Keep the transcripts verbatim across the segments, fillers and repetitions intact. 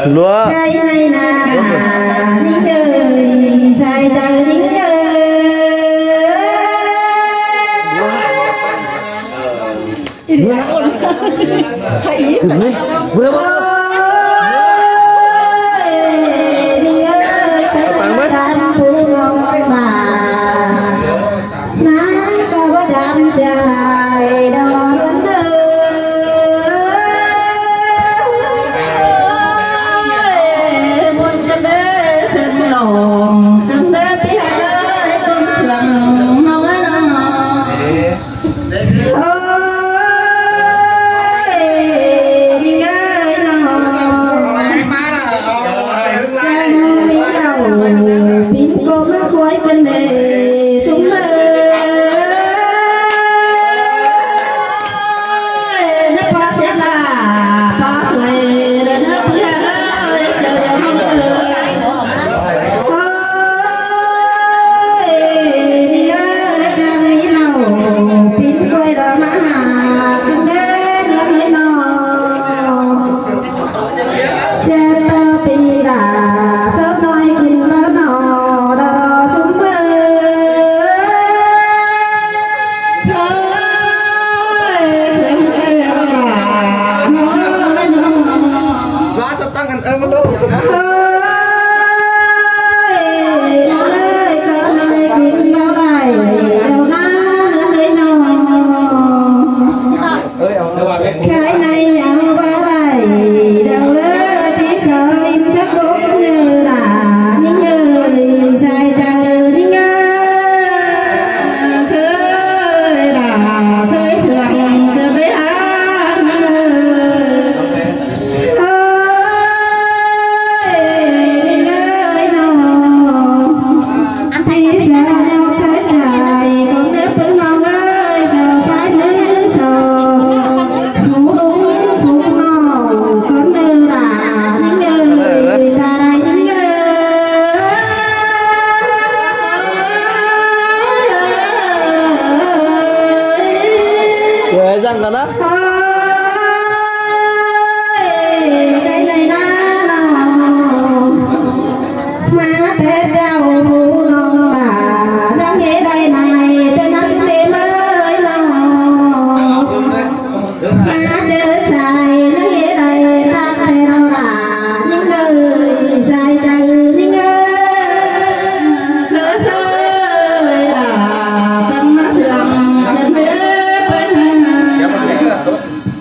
lúa ngày này là những đời dài dài những đời vừa vừa răng rồi đó. Đây này nó má thế trao phụ lòng bà đang nghe đây này tên nó xuống đêm ơi lòng má chơi dài nó nghe đây ta thầy đâu là những người dài dài những người sơ sơ là tâm sương tâm biết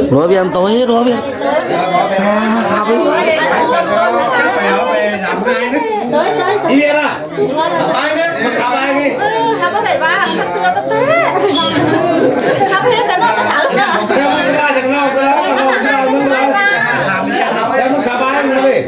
rửa biển tối rửa biển cha khá với đi biển à ai đấy một cặp ai đi không có phải ba không tưa tất thế không hết tao nó thẳng nữa đâu có ra chẳng đâu cái đó đâu có đâu nữa đâu có cặp ai nữa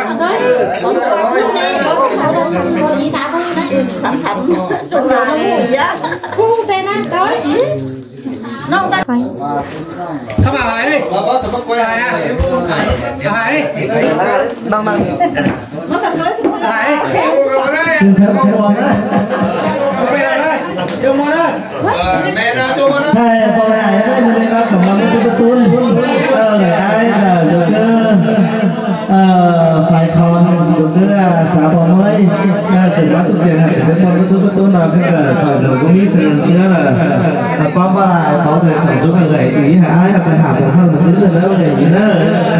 đi sẵn sẵn trộn rau nó mùi á không tên á đó gì nó ta phải không phải đi mà có sắm quay ai à phải bằng bằng nó cần nói phải xin khép khép buồn đấy bây giờ đây cho mua đấy mẹ ra cho mua đấy hai con này đấy mình lên cầm bằng cái số tuôn ờ người ai là giờ cứ phải còn được cứ là xã bò mới từ đó chụp tiền hay từ con số số nào cái là phải rồi cũng biết sự chia là có ba có người sản xuất là dạy ý hả là phải học được hơn một thứ nữa để gì nữa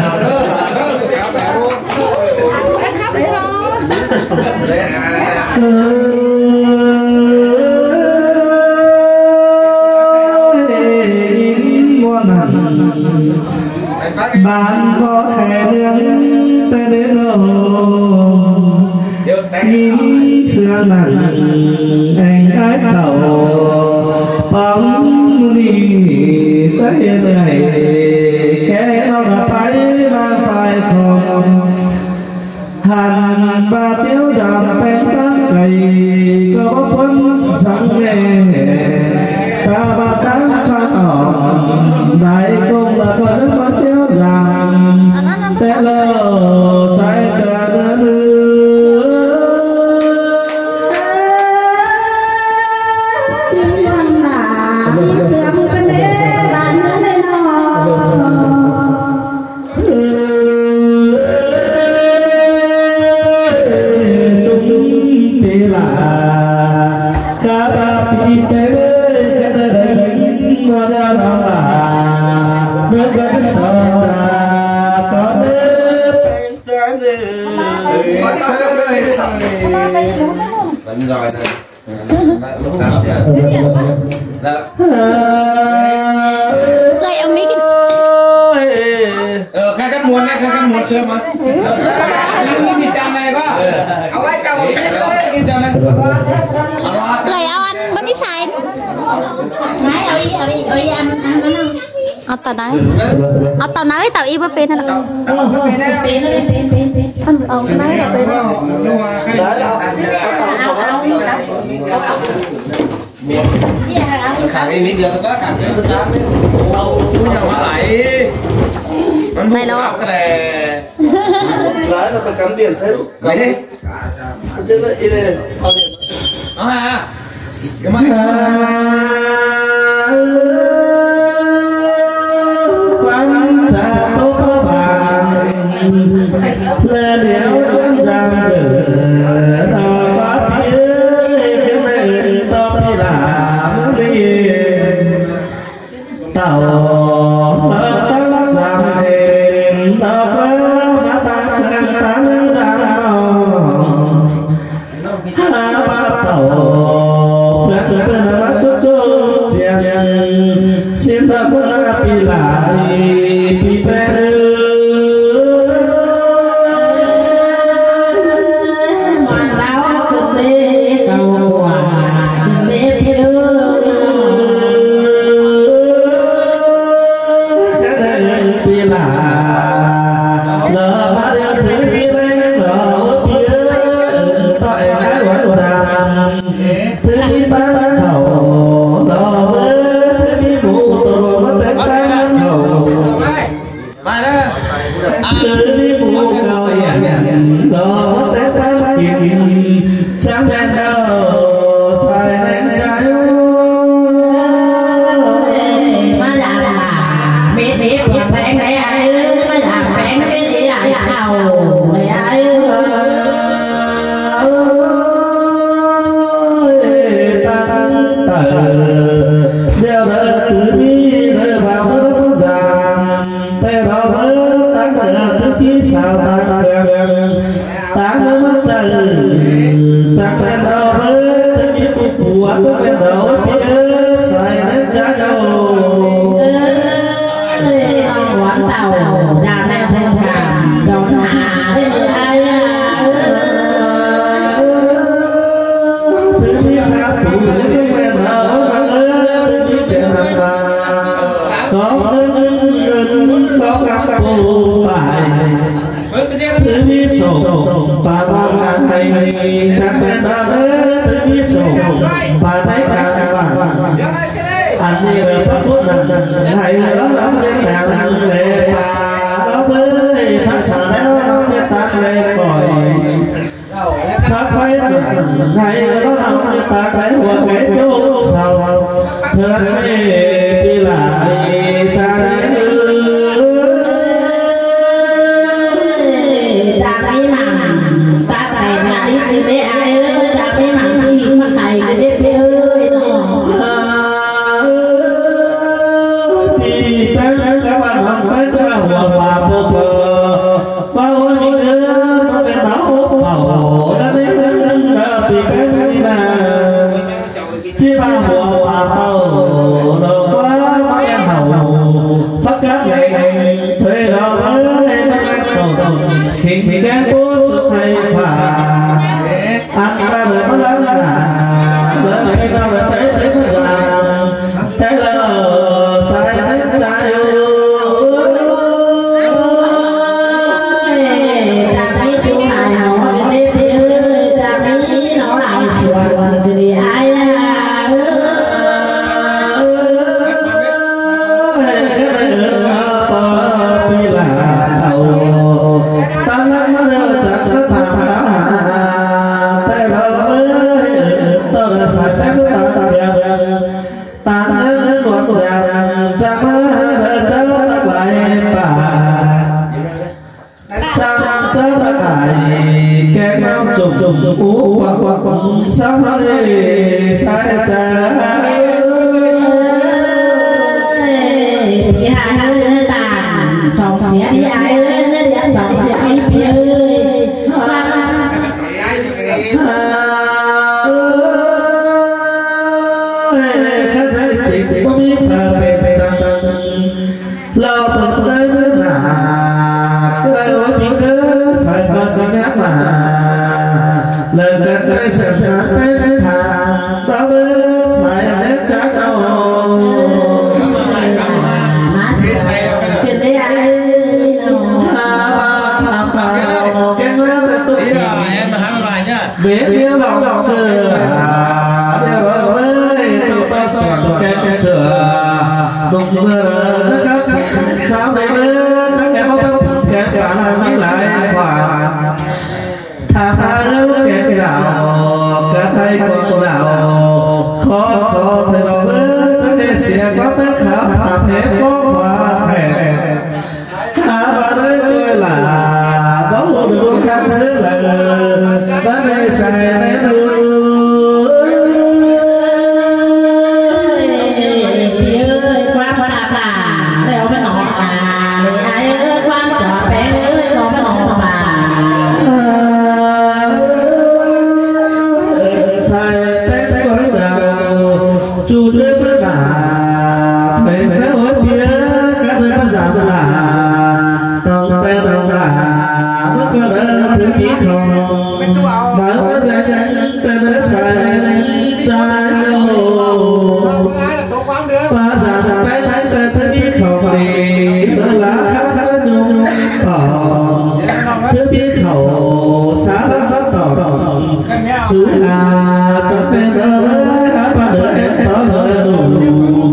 em khắp để đó bạn có thể nương tới đến đâu nhìn xưa nặng anh cái tàu bóng đi tới này cái nó đã phải đang phải phòng hàng ba tiếng giảm bên tăng cày có bốc quân sáng nghề ta ba tháng pha tỏ đại công là có đất ba tiếng giảm tệ lờ sai trả đơn vẫn rồi này đây ông mấy cái ờ khai cắt muôn này khai cắt muôn xưa mà đi chăm này có ông ấy chăm đi chăm này lời ao ăn bấm đi xài nãy ao đi ao đi ao đi ăn ăn ănเอาตอนนั้นเอาตอนนั้นเต่าอีมาเป็นอะไรเป็นเลยเป็นเป็นเป็นอันเอาไหนเป็นเอาเอา khả đi mấy giờ tôi có khả đi đâu nhà má lại này nó cái này lái là phải cắm biển xe mày đi chứ là đi đây nó à cái máy quán xa tốt vàng lên đéo chân giang dở tao bắt phía khiến nên tao đi làm đi tao mơ tao giảm thêm tao phá má ta khăn tán giang mong hà ba tàu phép tên mắt chút chút chiên xin ta cũng đã bị lại bị bè mà đau cực đi cầu quả cực đi phía cái này bị lại lỡ ba đeo thứ đi lên lỡ phía tại cái quán giam thứ đi bán khẩu lỡ thứ đi mũ tổ mất đánh bán khẩu mày đó thứ đi mũ cao nhàn lỡ mất đánh bán kìm sáng đèn đâu xoay đèn trái mà làm là biết biết việc bạn này ai mà làm bạn biết đi lại giàu này ai tăng tờ đeo đỡ từ bi rơi vào nước giàn tay vào mơ tăng tờ từ bi sao tăng cường tăng nước mắt chân chắc quen đâu mơ từ bi phục vụ tôi quen đâu biết sai đến giá đâu đầu già nam thanh cả đón hạ đến ai thứ biết sao đủ những quen nợ ơi biết chuyện hàng mà có ơn ơn có các cô bài thứ biết sổ bà ba ngày chẳng quen nợ thứ biết sổ bà thấy càng bằng anh đi về pháp quốc nằm hay lắm lắm trên đàn lệ bà đó với phát xạ nó nó cái ta lên khỏi phát phải nằm hay nó nằm cái ta cái hoa cái chỗ sau thưa đi lại xa đến cha mấy mằng ta tài nhà đi đi để ai cha mấy mằng đi mà xài cái đi đi ơi các bạn học với các bạn hòa bà bố bờ bao nhiêu đứa nó bé táo bảo đã đến đã bị bên đi mà chỉ ba hòa bà bao đồ quá bé hậu phát các ngày thuê đó với mấy đầu khi bị cái bố xuất hay phà ăn ra rồi nó lớn cả lớn cái tao là thấy thấy nó già thế là sai đến trái sao nó đi sai trái thì hai đứa tàn sòng xé đi ai ơi nó đi sòng xé đi bia ơi chỉ có biết là bên sân lo bật tới nước là cái lối biết phải có cho nhát mà lời gần đây sẽ ra bên thang cho bên sai đến chắc đâu má cái lấy ai ha ba tham bao cái mới tôi tí là em hát bài nhá biết biết lòng xưa để vợ với tôi ba soạn cái sửa đụng mưa nó khắp sao đây nữa các em bông kẹt bạn mới lại khoa tham áo kẹt gạo cả thay quần gạo khó khó thì nó mới các em sẽ có bé khá tham thế có khoa khẽ ha ba đấy chơi là bố được khám xứ là ba đây xài đến Hãy subscribe cho kênh Ghiền Mì Gõ để không bỏ lỡ những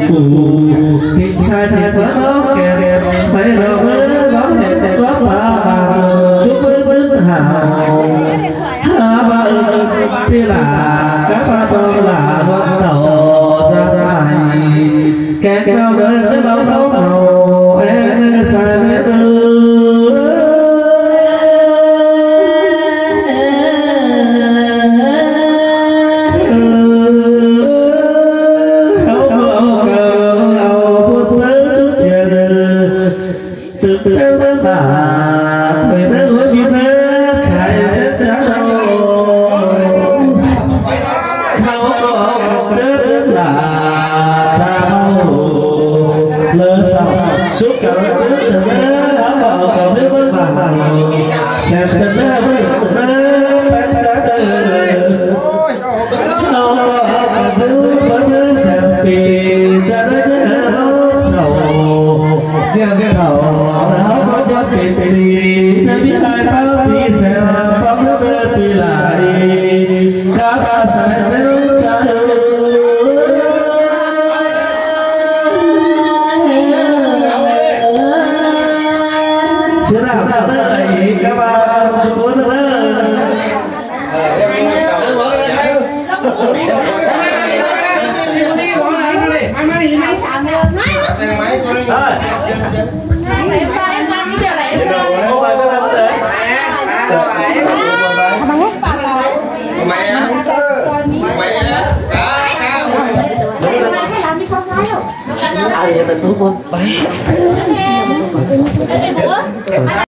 Chúc cả Sữa nào sao đấy các bạn chụp cuối rồi đấy. Ai vậy? Tình thuốc không? Bye.